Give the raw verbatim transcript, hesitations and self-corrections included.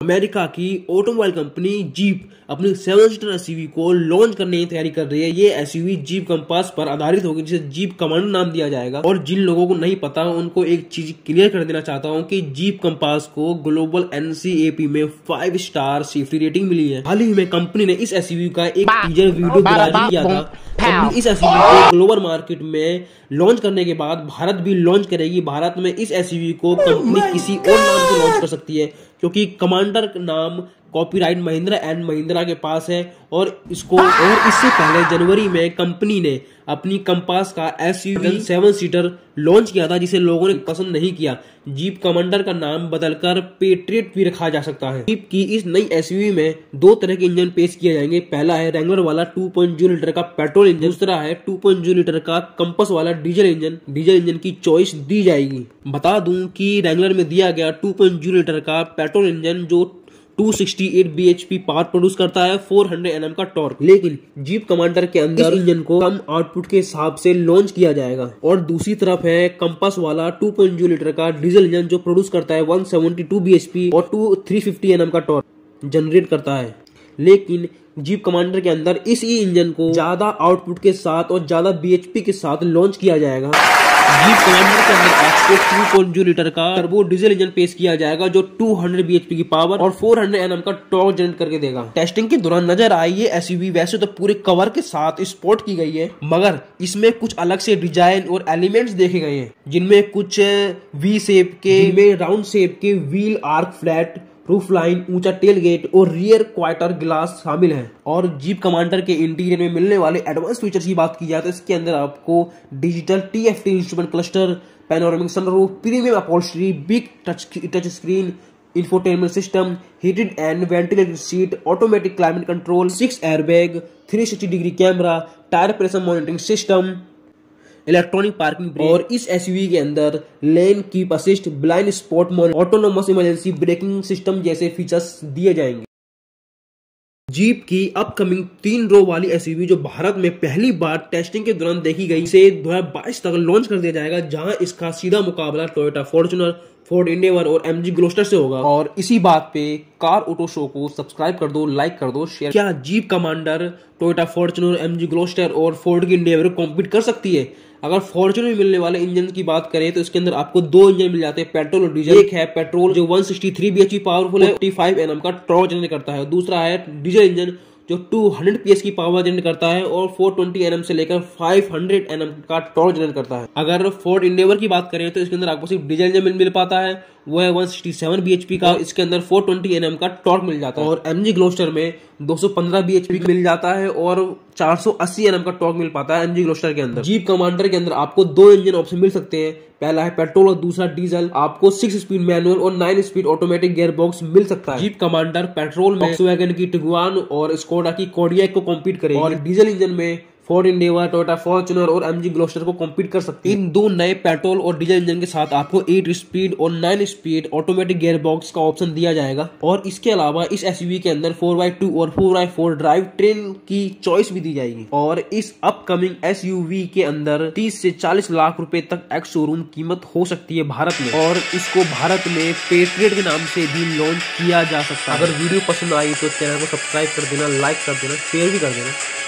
America की automobile company Jeep अपनी seven seater SUV को लॉन्च करने की तैयारी कर रही है। ये एसयूवी जीप कंपास पर आधारित होगी, जिसे जीप कमांडर नाम दिया जाएगा। और जिन लोगों को नहीं पता उनको एक चीज क्लियर कर देना चाहता हूँ कि जीप कंपास को ग्लोबल एनसीएपी में फाइव स्टार सेफ्टी रेटिंग मिली है। हाल ही में कंपनी ने इस एसयूवी का एक टीजर वीडियो जारी किया था। कंपनी इस एसयूवी को ग्लोबल मार्केट में लॉन्च करने के बाद भारत भी लॉन्च करेगी। भारत में इस एसयूवी को कंपनी किसी और नाम से लॉन्च कर सकती है, क्योंकि कमांडर नाम कॉपीराइट महिंद्रा एंड महिंद्रा के पास है। और इसको और इससे पहले जनवरी में कंपनी ने अपनी कंपास का एसयूवी सेवन सीटर लॉन्च किया था, जिसे लोगों ने पसंद नहीं किया। जीप कमांडर का नाम बदलकर पेट्रियट भी रखा जा सकता है। जीप की इस नई एसयूवी में दो तरह के इंजन पेश किए जाएंगे। पहला है रेंगलर वाला टू पॉइंट ज़ीरो लीटर का पेट्रोल इंजन, दूसरा है टू पॉइंट ज़ीरो लीटर का कंपास वाला डीजल इंजन। डीजल इंजन की चॉइस दी जाएगी। बता दूं कि रेंगलर में दिया गया टू पॉइंट ज़ीरो लीटर का पेट्रोल इंजन जो two sixty eight BHP power produce करता है, फोर हंड्रेड एनएम का टॉर्क। लेकिन जीप कमांडर के अंदर इंजन को कम आउटपुट के हिसाब से लॉन्च किया जाएगा। और दूसरी तरफ है कंपास वाला टू पॉइंट ज़ीरो लीटर का डीजल इंजन जो प्रोड्यूस करता है वन सेवेंटी टू बीएचपी और टू थ्री फिफ्टी एनएम का टॉर्क जनरेट करता है। लेकिन जीप कमांडर के अंदर इसी इंजन को ज्यादा आउटपुट के साथ और ज्यादा बीएचपी के साथ लॉन्च किया जाएगा। जीप कमांडर के अंदर आपको टू पॉइंट ज़ीरो लीटर का टर्बो डीजल इंजन पेश किया जाएगा, जो टू हंड्रेड बीएचपी की पावर और फोर हंड्रेड एनएम का टॉर्क जनरेट करके देगा। टेस्टिंग के दौरान नजर आई ये एसयूवी वैसे तो पूरे कवर के साथ स्पॉट की गई है, मगर इसमें कुछ अलग से डिजाइन और एलिमेंट्स देखे गए हैं, जिनमें कुछ वी शेप के, जिनमें राउंड शेप के wheel arch flat roof line, ऊंचा टेल गेट और रियर क्वार्टर ग्लास शामिल है। और जीप कमांडर के इंटीरियर में मिलने वाले एडवांस फीचर्स की बात की जाए तो इसके अंदर आपको digital TFT instrument cluster, panoramic sunroof, premium upholstery, big touch touch screen, infotainment system, heated and ventilated seat, automatic climate control, six airbag, three sixty degree camera, tyre pressure monitoring system, electronic parking brake. और इस SUV के अंदर lane keep assist, blind spot monitoring, autonomous emergency braking system जैसे features दिए जाएंगे। Jeep की upcoming तीन रो वाली एसयूवी जो भारत में पहली बार टेस्टिंग के दौरान देखी गई, इसे दो हज़ार बाईस तक लॉन्च कर दिया जाएगा, जहां इसका सीधा मुकाबला टोयोटा फॉर्च्यूनर, फोर्ड एंडेवर और एमजी ग्लोस्टर से होगा। और इसी बात पे कार ऑटो शो को सब्सक्राइब कर दो, लाइक कर दो, शेयर। क्या Jeep Commander Toyota Fortuner, MG Gloster और फोर्ड की एंडेवर को कॉम्पीट कर सकती है? अगर फॉर्च्यूनर में मिलने वाले इंजन की बात करें तो इसके अंदर आपको दो इंजन मिल जाते हैं, पेट्रोल और डीजल। एक है पेट्रोल जो one sixty three BHP powerful है, फोर्टी फाइव एनएम का टॉर्क जनरेट करता है। दूसरा है डीजल इंजन जो टू हंड्रेड पीएस की पावर जनरेट करता है और फोर ट्वेंटी एनएम से लेकर फाइव हंड्रेड एनएम का टॉर्क जनरेट करता है। अगर फोर्ड एंडेवर की बात करें तो इसके अंदर आपको सिर्फ डीजल इंजन मिल पाता है, वो है वन सिक्सटी सेवन बीएचपी का, इसके अंदर फोर ट्वेंटी एनएम का टॉर्क मिल जाता है। और एमजी ग्लोस्टर में टू फिफ्टीन बीएचपी मिल जाता है और फोर एटी एनएम का टॉर्क मिल पाता है एमजी ग्लोस्टर के अंदर। जीप कमांडर के अंदर आपको दो इंजन ऑप्शन मिल सकते हैं, पहला है पेट्रोल और दूसरा डीजल। आपको सिक्स स्पीड मैनुअल और nine speed automatic gear box मिल सकता है। जीप कमांडर पेट्रोल में वॉक्सवैगन की टिगुआन और स्कोडा की कोडियाक को कॉम्पीट करेगी, और डीजल इंजन में फोर्ड एंडेवर, टोयोटा फॉर्च्यूनर और एमजी ग्लोस्टर को कॉम्पीट कर सकती है। इन दो नए पेट्रोल और डीजल इंजन के साथ आपको एट स्पीड और nine speed automatic gear box का ऑप्शन दिया जाएगा। और इसके अलावा इस एसयूवी के अंदर फोर बाई टू और four by four drive train की चॉइस भी दी जाएगी। और इस अपकमिंग एसयूवी के अंदर तीस से चालीस लाख रुपए तक एक्स शोरूम कीमत हो सकती है भारत में, और इसको भारत में पेट्रियट के नाम से भी लॉन्च किया जा सकता है। अगर वीडियो पसंद आई तो चैनल को सब्सक्राइब कर देना, लाइक कर देना, शेयर भी कर देना।